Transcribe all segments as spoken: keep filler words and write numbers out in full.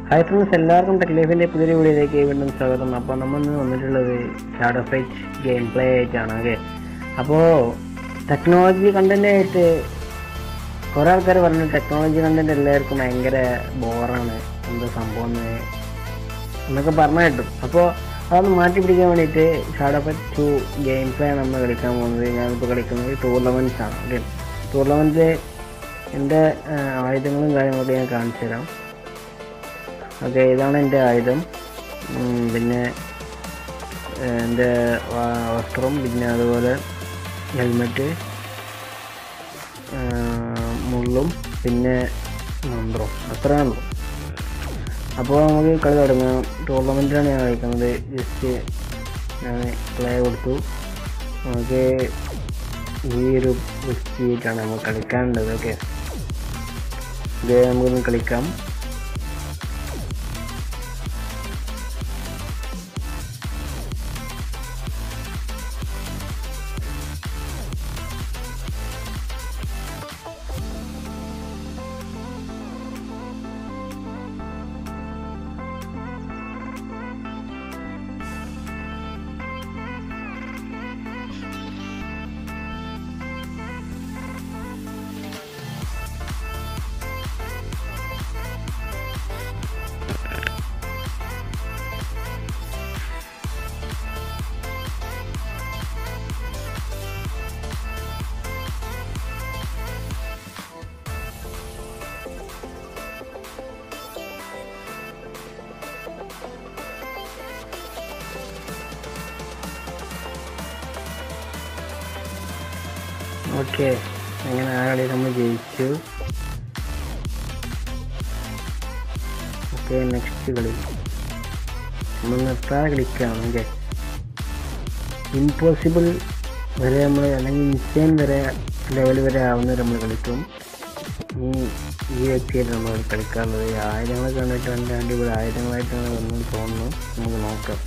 Hi friends, എല്ലാവർക്കും tech ലൈഫിൻ്റെ പുതിയൊരു വീഡിയോയിലേക്ക് വീണ്ടും സ്വാഗതം. അപ്പോൾ നമ്മൾ ഇന്ന് വന്നിട്ടുള്ളത് ഷാഡോ ഫൈറ്റ് ഗെയിം പ്ലേ ആയിട്ടാണ്. ഓക്കെ, അപ്പോൾ ടെക്നോളജി കണ്ടൻ്റ് ആയിട്ട് കുറേ ആൾക്കാർ പറഞ്ഞു ടെക്നോളജി കണ്ടൻ്റ് എല്ലാവർക്കും ഭയങ്കര ബോറാണ്, എന്താ സംഭവം എന്നൊക്കെ പറഞ്ഞു കിട്ടും. അപ്പോൾ അതൊന്ന് മാറ്റി പിടിക്കാൻ വേണ്ടിയിട്ട് shadow fight two game play ആണ് നമ്മൾ കളിക്കാൻ പോകുന്നത്. ഞാനിപ്പോൾ കളിക്കുന്നത് ടൂർണമെൻറ്റ്സ് ആണ്. ഓക്കെ, ടൂർണമെൻറ്റ് എൻ്റെ ആയുധങ്ങളും കാര്യങ്ങളൊക്കെ ഞാൻ കാണിച്ചു തരാം. ഓക്കെ, ഇതാണ് എൻ്റെ ആയുധം, പിന്നെ എൻ്റെ വസ്ത്രം, പിന്നെ അതുപോലെ ഹെൽമെറ്റ്, മുള്ളും പിന്നെ മന്ത്രം, അത്രയേ ഉള്ളൂ. അപ്പോൾ നമുക്ക് കളി തുടങ്ങാം. ടൂർണമെൻറ്റിലാണ് ഞാൻ കളിക്കുന്നത്. ജസ്റ്റ് ഞാൻ പ്ലേ കൊടുത്തു. നമുക്ക് ഈ ഒരു വ്യക്തിയായിട്ടാണ് നമ്മൾ കളിക്കാനുള്ളത്. ഓക്കെ, ഇത് നമുക്കൊന്ന് കളിക്കാം. ഓക്കെ, അങ്ങനെ ആ കളി നമ്മൾ ജയിച്ചു. ഓക്കെ, നെക്സ്റ്റ് കളി നമ്മൾ നിർത്താതെ കളിക്കുകയാണ്. ഓക്കെ, ഇമ്പോസിബിൾ വരെ നമ്മൾ, അല്ലെങ്കിൽ ഇൻസൈൻ വരെ ലെവൽ വരെ ആവുന്നവരെ നമ്മൾ കളിക്കും. ഈ ഈ വ്യക്തിയായിട്ട് നമ്മൾ കളിക്കാറുള്ളത്. ഈ ആയുധങ്ങളെ കണ്ടിട്ട് രണ്ട് അടിപൊളി ആയുധങ്ങളായിട്ടാണ് വന്നു തോന്നുന്നു. നമുക്ക് നോക്കാം.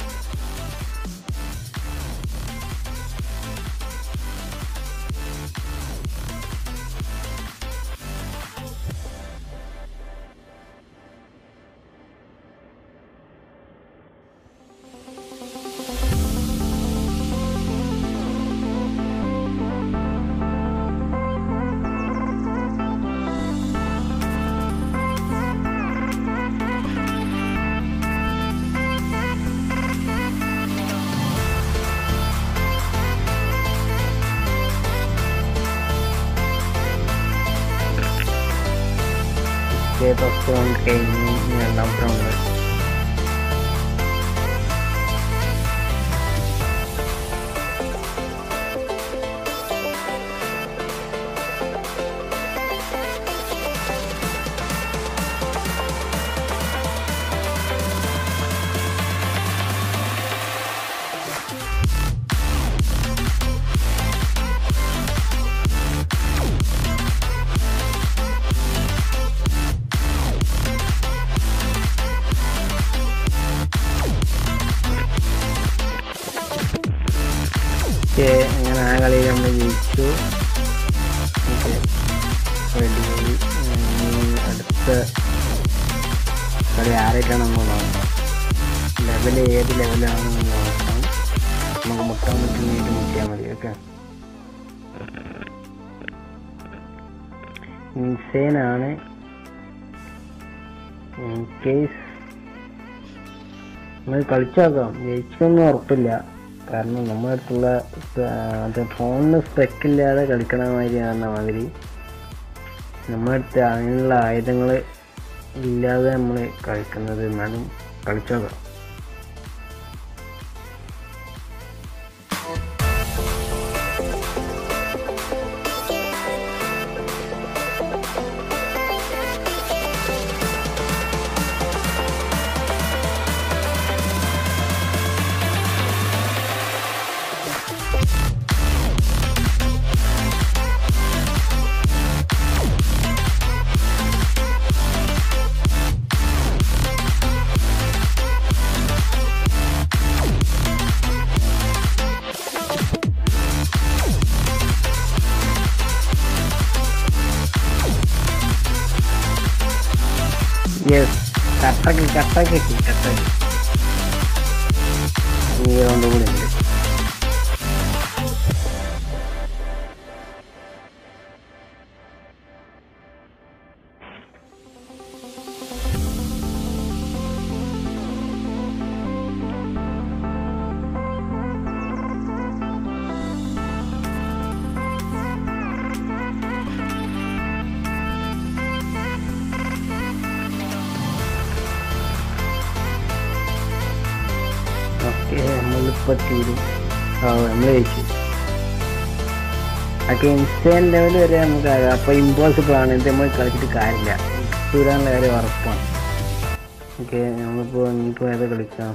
ഫസ്റ്റ് റൗണ്ട് കഴിഞ്ഞു, രണ്ടാമത്തെ റൗണ്ട്. അങ്ങനെ ആ കളിയിൽ നമ്മൾ ജയിച്ചു. Okay, ready. അടുത്ത കളി ആരായിട്ടാണ് നമ്മൾ നോക്കാം. ലെവൽ ഏത് ലെവലാണെന്ന് നോക്കാം. നമുക്ക് മുട്ടാൻ പറ്റുന്നതായിട്ട് മുട്ടിയാൽ മതി. ഓക്കെ, ഇൻസൈനാണ്. ഇൻ കേസ് നമ്മൾ കളിച്ചു നോക്കാം. ജയിച്ചൊന്നും ഉറപ്പില്ല, കാരണം നമ്മുടെ അടുത്തുള്ള മറ്റേ ഫോണിന് സ്പെക്കില്ലാതെ കളിക്കണ മാതിരിയാണെന്ന മാതിരി നമ്മുടെ അടുത്ത് അതിനുള്ള ആയുധങ്ങൾ ഇല്ലാതെ നമ്മൾ കളിക്കുന്നത്. എന്നാലും കളിച്ചോക്കാം. യെസ്, കട്ടക്ക് കട്ടക്ക് കട്ടക്ക് ഈ റൗണ്ട് കൂടി ഉണ്ട്. ഓക്കെ നമ്മളിപ്പോൾ തീരും. ആ നമ്മൾ ജയിച്ചു. ഒക്കെ ഇൻസ്റ്റൈൻ ലെവൽ വരെ നമുക്ക് ആകാം. അപ്പോൾ ഇമ്പോസിബിൾ ആണ്, ഇത് നമ്മൾ കളിച്ചിട്ട് കാര്യമില്ല, തീരാനുള്ള കാര്യം ഉറപ്പാണ്. ഓക്കെ നമ്മളിപ്പോൾ ഇനിയിപ്പോൾ ഏത് കളിക്കാം?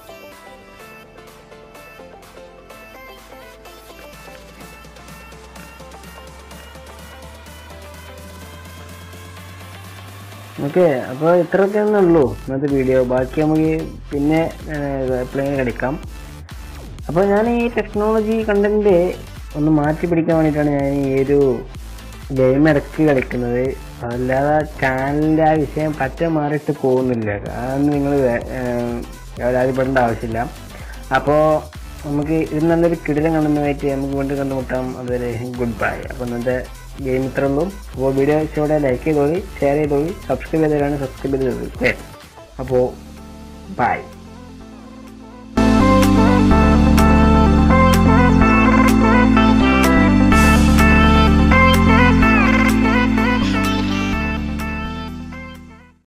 ഓക്കെ അപ്പോൾ ഇത്രയൊക്കെ ഉള്ളൂ ഇന്നത്തെ വീഡിയോ. ബാക്കി നമുക്ക് പിന്നെ എപ്പോഴെങ്കിലും കളിക്കാം. അപ്പോൾ ഞാൻ ഈ ടെക്നോളജി കണ്ടന്റ് ഒന്ന് മാറ്റി പിടിക്കാൻ വേണ്ടിയിട്ടാണ് ഞാൻ ഈ ഒരു ഗെയിം ഇടയ്ക്ക് കളിക്കുന്നത്. അതല്ലാതെ ചാനലിൻ്റെ ആ വിഷയം പറ്റ മാറിയിട്ട് പോകുന്നില്ല. അതൊന്നും നിങ്ങൾ പരാതിപ്പെടേണ്ട ആവശ്യമില്ല. അപ്പോൾ നമുക്ക് ഇത് നല്ലൊരു കിടിലം കണ്ടുമായിട്ട് നമുക്ക് കൊണ്ട് കണ്ടുമുട്ടാം. അതുവരെ ഗുഡ് ബൈ. അപ്പോൾ ഇന്നത്തെ ഗെയിം ഇത്ര ഉള്ളൂ. അപ്പോൾ വീഡിയോ ഇഷ്ടോടെ ലൈക്ക് ചെയ്തോളി, ഷെയർ ചെയ്തോളി, സബ്സ്ക്രൈബ് ചെയ്തവരാണ് സബ്സ്ക്രൈബ് ചെയ്തോളി. ഓക്കെ അപ്പോൾ ബൈ.